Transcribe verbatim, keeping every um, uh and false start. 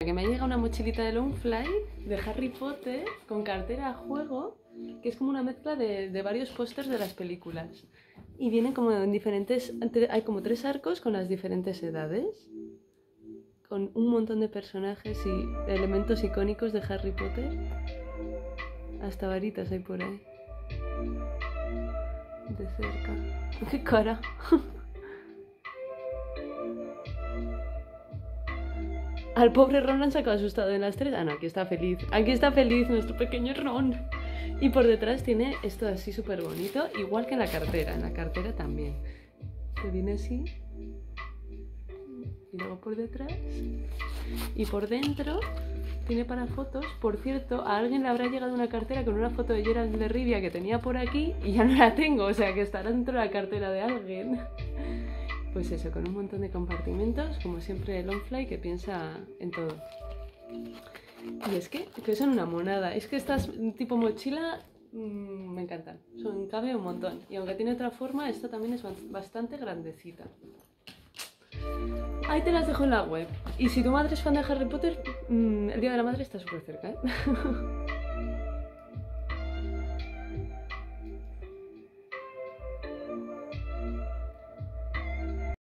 Que me ha llegado una mochilita de Longfly de Harry Potter con cartera a juego, que es como una mezcla de, de varios pósters de las películas. Y vienen como en diferentes... Hay como tres arcos con las diferentes edades, con un montón de personajes y elementos icónicos de Harry Potter. Hasta varitas hay por ahí. De cerca. ¡Qué cara! Al pobre Ron le han sacado asustado en las tres. Ah, no, aquí está feliz. Aquí está feliz nuestro pequeño Ron. Y por detrás tiene esto así súper bonito, igual que en la cartera. En la cartera también. Que viene así. Y luego por detrás. Y por dentro tiene para fotos. Por cierto, a alguien le habrá llegado una cartera con una foto de Geralt de Rivia que tenía por aquí y ya no la tengo. O sea que estará dentro de la cartera de alguien. Pues eso, con un montón de compartimentos, como siempre Longfly, que piensa en todo. Y es que, que son una monada. Es que estas tipo mochila mmm, me encantan. Son, cabe un montón. Y aunque tiene otra forma, esta también es bastante grandecita. Ahí te las dejo en la web. Y si tu madre es fan de Harry Potter, mmm, el Día de la Madre está súper cerca, ¿eh?